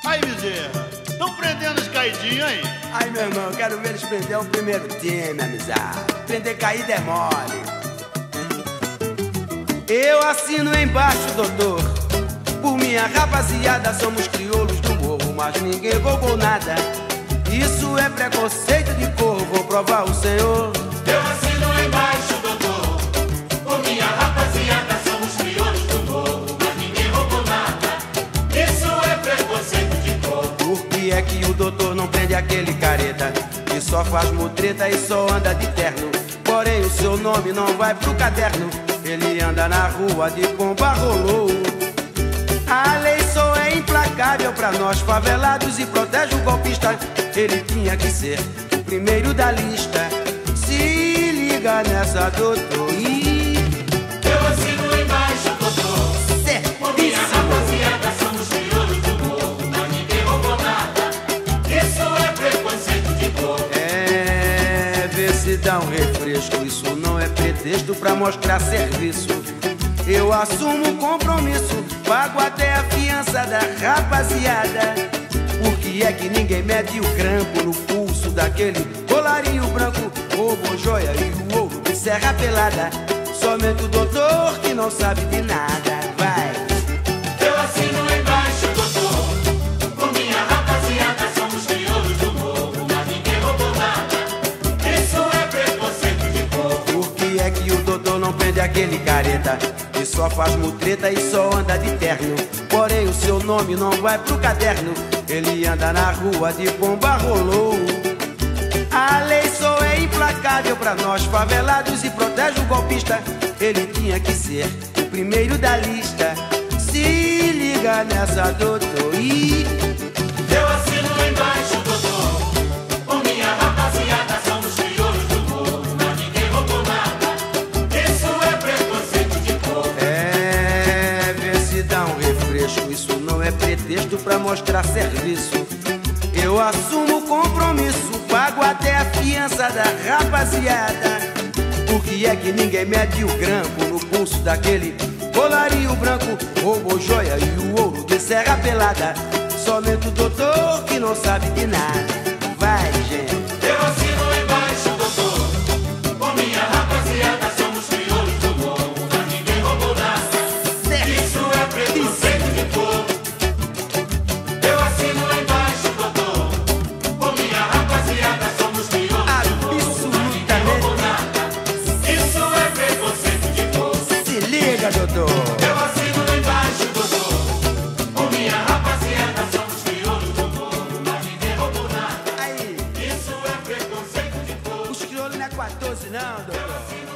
Aí, Bezerra, estão prendendo os caidinhos aí? Aí, meu irmão, quero ver eles prender o primeiro time, amizade. Prender caído é mole. Eu assino embaixo, doutor. Por minha rapaziada, somos crioulos do morro, mas ninguém roubou nada. Isso é preconceito de cor, vou provar o senhor. Eu assino embaixo, doutor. Por minha rapaziada, somos crioulos do morro, mas ninguém roubou nada. Isso é preconceito de cor. Por que é que o doutor não prende aquele careta que só faz mutreta e só anda de terno? Porém o seu nome não vai pro caderno. Ele anda na rua de pomba rolou. A lei só é implacável pra nós favelados e protege o golpista. Ele tinha que ser o primeiro da lista. Se liga nessa, doutor. Eu assino embaixo, doutor. Por minha rapaziada, somos crioulos do morro, mas ninguém roubou nada. Isso é preconceito de cor. É, vê se dá um refresco. Isso não é pretexto pra mostrar serviço. Eu assumo o compromisso, pago até a fiança da rapaziada. Por que é que ninguém mede o grampo no pulso daquele colarinho branco? Roubou joia e o ouro de serra pelada. Somente o doutor que não sabe de nada. Vai! Eu assino embaixo, doutor. Por minha rapaziada, somos crioulos do morro, mas ninguém roubou nada. Isso é preconceito de cor. Por que é que o doutor não prende aquele careta que só faz mutreta e só anda de terno? Porém o seu nome não vai pro caderno. Ele anda na rua de pomba rolou. A lei só é implacável pra nós favelados e protege o golpista. Ele tinha que ser o primeiro da lista. Se liga nessa, doutor. Eu assino embaixo, doutor. Por minha rapaziada, somos crioulos do morro, mas ninguém roubou nada. Isso é preconceito de cor. É, vê se dá um refresco. Isso não é pretexto pra mostrar serviço. Eu assumo o compromisso, pago até a fiança da rapaziada. Por que é que ninguém mede o grampo no pulso daquele colarinho branco? Roubou joia e o ouro de serra pelada. Somente o doutor que não sabe de nada. Vai, gente! Eu assino embaixo, doutor. Por minha rapaziada, somos crioulos do morro, mas ninguém roubou nada. Isso é preconceito de cor. Eu assino embaixo, doutor. Por minha rapaziada, somos crioulos do morro, mas ninguém roubou nada. Isso é preconceito de cor. Se liga, doutor! Eu assino embaixo, doutor. Por minha rapaziada, somos crioulos do morro, mas ninguém roubou nada. Aí, Isso é preconceito de cor. os crioulos não é 14 não, doutor.